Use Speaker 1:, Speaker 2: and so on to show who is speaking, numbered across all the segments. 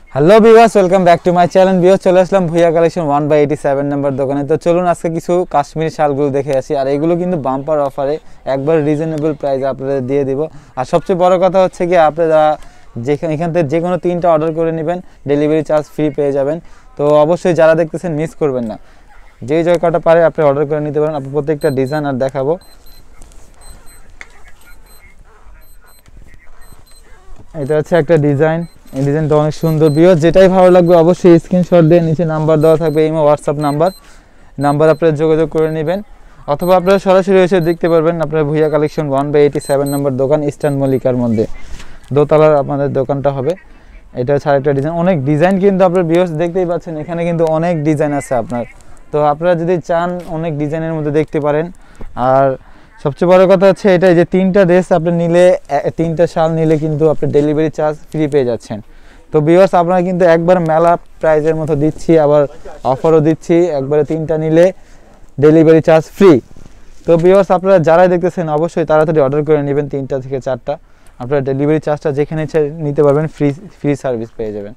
Speaker 1: Hello viewers, welcome back to my channel. Viewers, চলে আসলাম Bhuiyan collection 1/87 নম্বর দোকানে। তো চলুন আজকে কিছু কাশ্মীরি শালগুলো দেখে আসি। আর এগুলো কিন্তু বাম্পার অফারে একবার রিজনেবল প্রাইসে আপনাদের দিয়ে দিব। আর সবচেয়ে বড় কথা হচ্ছে কি, আপনারা এখান থেকে যে কোনো 3টা অর্ডার করে নেবেন, ডেলিভারি চার্জ ফ্রি পেয়ে যাবেন। তো অবশ্যই যারা দেখতেছেন মিস করবেন না, যেই কটা পারে আপনি অর্ডার করে নিতে পারেন। আপনি প্রত্যেকটা ডিজাইন আর দেখাবো। এটা হচ্ছে একটা ডিজাইন, এই ডিজাইনটা অনেক সুন্দর। ভিউয়ার্স, যেটাই ভালো লাগবে অবশ্যই স্ক্রিনশট দিয়ে নিচে নাম্বার দেওয়া থাকবে, ইমো হোয়াটসঅ্যাপ নাম্বার আপনারা যোগাযোগ করে নেবেন, অথবা আপনারা সরাসরি এসে দেখতে পারবেন। আপনার ভুইয়া কালেকশন 1/87 নম্বর দোকান, ইস্টার্ন মল্লিকার মধ্যে দোতলার আপনাদের দোকানটা হবে। এটা হচ্ছে আরেকটা ডিজাইন, অনেক ডিজাইন কিন্তু আপনার ভিউয়ার্স দেখতেই পাচ্ছেন, এখানে কিন্তু অনেক ডিজাইন আছে আপনার। তো আপনারা যদি চান অনেক ডিজাইনের মধ্যে দেখতে পারেন। আর সবচেয়ে বড় কথা হচ্ছে এটা, যে 3টা ড্রেস আপনি নিলে, 3টা শাল নিলে কিন্তু আপনি ডেলিভারি চার্জ ফ্রি পেয়ে যাচ্ছেন। তো ভিউয়ার্স, আপনারা কিন্তু একবার মেলা প্রাইজের মতো দিচ্ছি, আবার অফারও দিচ্ছি, একবারে 3টা নিলে ডেলিভারি চার্জ ফ্রি। তো ভিউয়ার্স, আপনারা যারাই দেখতেছেন অবশ্যই তাড়াতাড়ি অর্ডার করে নেবেন। 3টা থেকে 4টা আপনারা ডেলিভারি চার্জটা যেখানে ইচ্ছে নিতে পারবেন, ফ্রি সার্ভিস পেয়ে যাবেন।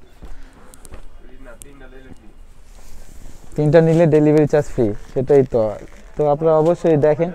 Speaker 1: 3টা নিলে ডেলিভারি চার্জ ফ্রি, সেটাই তো। তো আপনারা অবশ্যই দেখেন,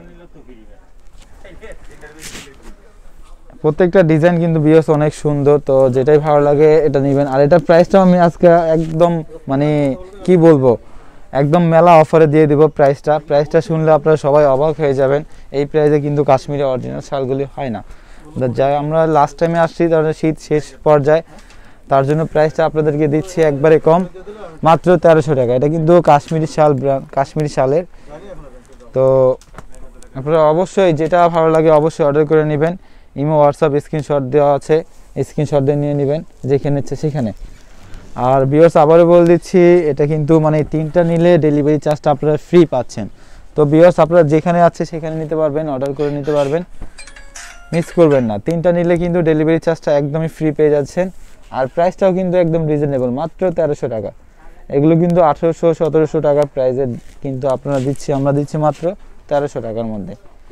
Speaker 1: প্রত্যেকটা ডিজাইন কিন্তু ভিউয়ার্স অনেক সুন্দর। তো যেটাই ভালো লাগে এটা নেবেন। আর এটার প্রাইসটাও আমি আজকে একদম মানে কি বলবো, একদম মেলা অফারে দিয়ে দিব প্রাইসটা শুনলে আপনারা সবাই অবাক হয়ে যাবেন। এই প্রাইসে কিন্তু কাশ্মীরি অরিজিনাল শালগুলি হয় না। যা আমরা লাস্ট টাইমে আসছি, তাহলে শীত শেষ পর্যায়ে, তার জন্য প্রাইসটা আপনাদেরকে দিচ্ছি একবারে কম, মাত্র 1300 টাকা। এটা কিন্তু কাশ্মীরি শালের। তো আপনারা অবশ্যই যেটা ভালো লাগে অবশ্যই অর্ডার করে নেবেন। ইমো হোয়াটসঅ্যাপ স্ক্রিনশট দেওয়া আছে, স্ক্রিনশট দিয়ে নিয়ে নেবেন যেখানে ইচ্ছে সেখানে। আর ভিউয়ার্স, আবারও বলে দিচ্ছি, এটা কিন্তু মানে 3টা নিলে ডেলিভারি চার্জটা আপনারা ফ্রি পাচ্ছেন। তো ভিউয়ার্স, আপনারা যেখানে আছে সেখানে নিতে পারবেন, অর্ডার করে নিতে পারবেন, মিস করবেন না। 3টা নিলে কিন্তু ডেলিভারি চার্জটা একদমই ফ্রি পেয়ে যাচ্ছেন। আর প্রাইসটাও কিন্তু একদম রিজনেবল, মাত্র 1300 টাকা। এগুলো কিন্তু 1800-1700 টাকার প্রাইসে কিন্তু আমরা দিচ্ছি মাত্র 1300 টাকার মধ্যে।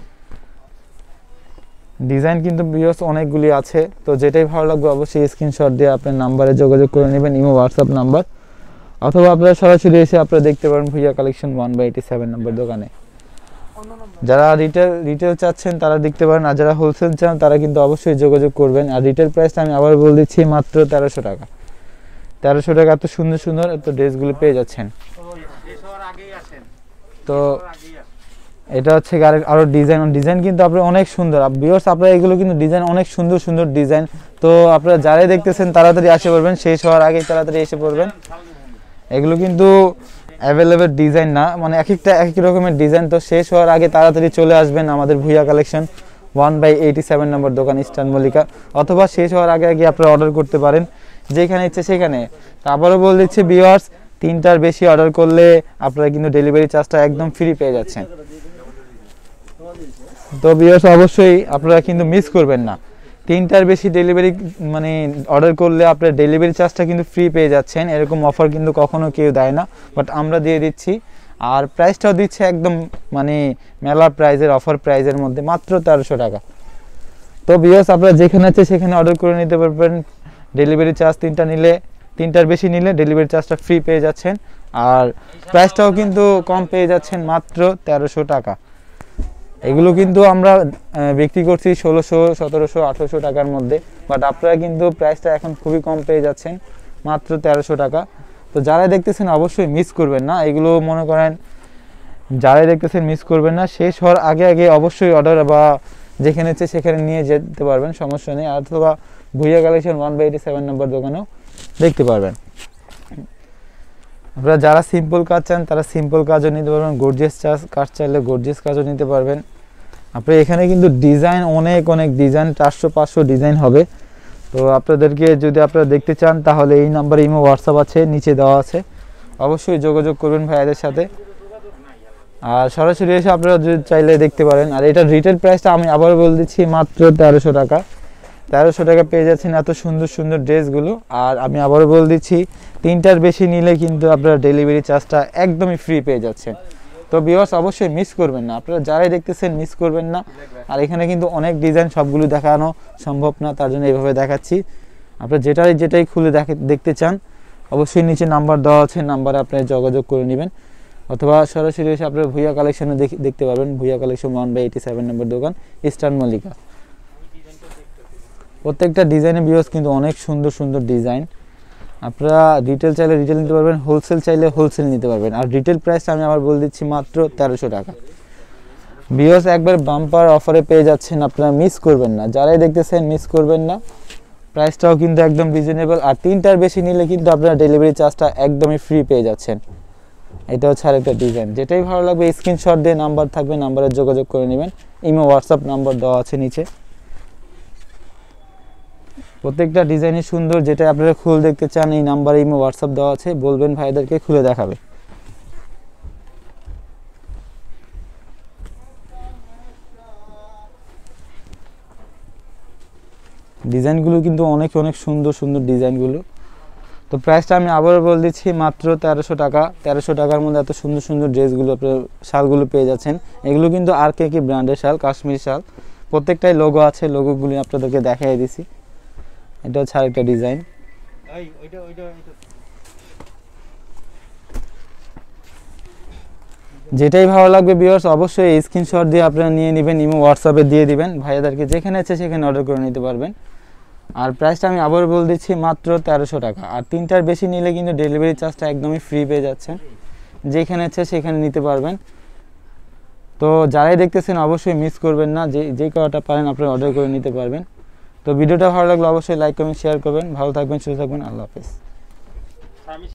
Speaker 1: ডিজাইন কিন্তু ভিউয়ার্স অনেকগুলি আছে। তো যেটাই ভালো লাগবে অবশ্যই স্ক্রিনশট দিয়ে আপনার নাম্বারে যোগাযোগ করে নেবেন, ইমো হোয়াটসঅ্যাপ নাম্বার, অথবা আপনারা সরাসরি এসে আপনারা দেখতে পারেন ভুইয়া কালেকশন 1/87 নম্বর দোকানে। যারা রিটেল চাচ্ছেন তারা দেখতে পারেন, আর যারা হোলসেল চান তারা কিন্তু অবশ্যই যোগাযোগ করবেন। আর রিটেল প্রাইসটা আমি আবার বলে দিচ্ছি, মাত্র 1300 টাকা। 1300 টাকা এত সুন্দর সুন্দর এত ড্রেসগুলো পেয়ে যাচ্ছেন। তো এটা হচ্ছে আরো ডিজাইন কিন্তু আপনার অনেক সুন্দর। ভিউয়ার্স, আপনারা এগুলো কিন্তু ডিজাইন অনেক সুন্দর সুন্দর ডিজাইন। তো আপনারা যারাই দেখতেছেন তাড়াতাড়ি আসে পড়বেন, শেষ হওয়ার আগে তাড়াতাড়ি এসে পড়বেন। এগুলো কিন্তু অ্যাভেলেবেল ডিজাইন না, মানে এক একটা এক এক রকমের ডিজাইন। তো শেষ হওয়ার আগে তাড়াতাড়ি চলে আসবেন আমাদের ভুইয়া কালেকশন 1/87 নম্বর দোকান, ইস্টার্ন মল্লিকা, অথবা শেষ হওয়ার আগে আপনারা অর্ডার করতে পারেন যেখানে ইচ্ছে সেখানে। আবারও বলে দিচ্ছি ভিউয়ার্স, 3টার বেশি অর্ডার করলে আপনারা কিন্তু ডেলিভারি চার্জটা একদম ফ্রি পেয়ে যাচ্ছেন। তো ভিউয়ার্স, অবশ্যই আপনারা কিন্তু মিস করবেন না। 3টার বেশি ডেলিভারি মানে অর্ডার করলে আপনার ডেলিভারি চার্জটা কিন্তু ফ্রি পেয়ে যাচ্ছেন। এরকম অফার কিন্তু কখনো কেউ দেয় না, বাট আমরা দিয়ে দিচ্ছি। আর প্রাইসটাও দিচ্ছে একদম মানে মেলা প্রাইজের, অফার প্রাইজের মধ্যে, মাত্র 1300 টাকা। তো ভিউয়ার্স, আপনারা যেখানে আছে সেখানে অর্ডার করে নিতে পারবেন। ডেলিভারি চার্জ 3টার বেশি নিলে ডেলিভারি চার্জটা ফ্রি পেয়ে যাচ্ছেন। আর প্রাইসটাও কিন্তু কম পেয়ে যাচ্ছেন, মাত্র 1300 টাকা। এগুলো কিন্তু আমরা বিক্রি করছি 1600, 1700, 1800 টাকার মধ্যে, বাট আপনারা কিন্তু প্রাইসটা এখন খুবই কম পেয়ে যাচ্ছেন, মাত্র 1300 টাকা। তো যারা দেখতেছেন অবশ্যই মিস করবেন না। এগুলো মনে করেন যারাই দেখতেছেন মিস করবেন না। শেষ হওয়ার আগে অবশ্যই অর্ডার বা যেখানে ইচ্ছে সেখানে নিয়ে যেতে পারবেন, সমস্যা নেই। অথবা ভুইয়া কালেকশন 1/87 নম্বর দোকানেও দেখতে পারবেন। আপনারা যারা সিম্পল কাজ চান তারা সিম্পল কাজও নিতে পারবেন, গর্জিয়াস কাজ চাইলে গর্জিয়াস কাজও নিতে পারবেন। আপনি এখানে কিন্তু ডিজাইন অনেক ডিজাইন, 400-500 ডিজাইন হবে। তো আপনাদেরকে যদি আপনারা দেখতে চান তাহলে এই নাম্বারে ইমো হোয়াটসঅ্যাপ আছে, নিচে দেওয়া আছে, অবশ্যই যোগাযোগ করবেন ভাইয়াদের সাথে। আর সরাসরি এসে আপনারা যদি চাইলে দেখতে পারেন। আর এটার রিটেল প্রাইসটা আমি আবার বলে দিচ্ছি, মাত্র 1300 টাকা। 1300 টাকা পেয়ে যাচ্ছেন এত সুন্দর সুন্দর ড্রেসগুলো। আর আমি আবারও বলে দিচ্ছি, 3টার বেশি নিলে কিন্তু আপনারা ডেলিভারি চার্জটা একদমই ফ্রি পেয়ে যাচ্ছেন। তো ভিউয়ার্স, অবশ্যই মিস করবেন না, আপনারা যারাই দেখতেছেন মিস করবেন না। আর এখানে কিন্তু অনেক ডিজাইন, সবগুলো দেখানো সম্ভব না, তার জন্য এইভাবে দেখাচ্ছি। আপনারা যেটাই খুলে দেখতে চান অবশ্যই নিচে নাম্বার দেওয়া আছে, নাম্বারে আপনারা যোগাযোগ করে নেবেন, অথবা সরাসরি এসে আপনারা ভুইয়া কালেকশনে দেখতে পারবেন। ভুইয়া কালেকশন 1/87 নম্বর দোকান, ইস্টার্ন মল্লিকা। প্রত্যেকটা ডিজাইনের ভিউয়ার্স কিন্তু অনেক সুন্দর সুন্দর ডিজাইন। আপনারা রিটেল চাইলে রিটেল নিতে পারবেন, হোলসেল চাইলে হোলসেল নিতে পারবেন। আর রিটেল প্রাইসটা আমি আবার বলে দিচ্ছি মাত্র 1300 টাকা। ভিউয়ার্স একবার বাম্পার অফারে পেয়ে যাচ্ছেন, আপনারা মিস করবেন না, যারাই দেখতেছেন মিস করবেন না। প্রাইসটাও কিন্তু একদম রিজনেবল, আর 3টার বেশি নিলে কিন্তু আপনারা ডেলিভারি চার্জটা একদমই ফ্রি পেয়ে যাচ্ছেন। এটা হচ্ছে আরেকটা ডিজাইন, যেটাই ভালো লাগবে স্ক্রিনশট দিয়ে নাম্বার থাকবে, নাম্বারে যোগাযোগ করে নেবেন। ইমো হোয়াটসঅ্যাপ নাম্বার দেওয়া আছে নিচে। প্রত্যেকটা ডিজাইনই সুন্দর, যেটা আপনারা খুলে দেখতে চান এই নাম্বারে ইমো হোয়াটসঅ্যাপ দেওয়া আছে, বলবেন ভাইদেরকে খুলে দেখাবে। ডিজাইনগুলো কিন্তু অনেক অনেক সুন্দর সুন্দর ডিজাইনগুলো। তো প্রাইসটা আমি আবারও বলে দিচ্ছি মাত্র 1300 টাকা। 1300 টাকার মধ্যে এত সুন্দর সুন্দর ড্রেসগুলো আপনার শালগুলো পেয়ে যাচ্ছেন। এগুলো কিন্তু আর কে কি ব্র্যান্ডের শাল, কাশ্মীরি শাল, প্রত্যেকটাই লোগো আছে, লোগোগুলি আপনাদেরকে দেখাই দিছি। এটা হচ্ছে আরেকটা ডিজাইন। যেটাই ভালো লাগবে ভিউয়ার্স অবশ্যই স্ক্রিনশট দিয়ে আপনারা নিয়ে নেবেন, ইমো হোয়াটসঅ্যাপে দিয়ে দিবেন, ভাইয়াদেরকে যেখানে আছে সেখানে অর্ডার করে নিতে পারবেন। আর প্রাইসটা আমি আবার বলে দিচ্ছি মাত্র 1300 টাকা। আর 3টার বেশি নিলে কিন্তু ডেলিভারি চার্জটা একদমই ফ্রি পেয়ে যাচ্ছেন, যেখানে আছে সেখানে নিতে পারবেন। তো যারাই দেখতেছেন অবশ্যই মিস করবেন না, যে কটা পারেন আপনারা অর্ডার করে নিতে পারবেন। তো ভিডিওটা ভালো লাগলে অবশ্যই লাইক কমেন্ট শেয়ার করবেন। ভালো থাকবেন, সুস্থ থাকবেন, আল্লাহ হাফেজ।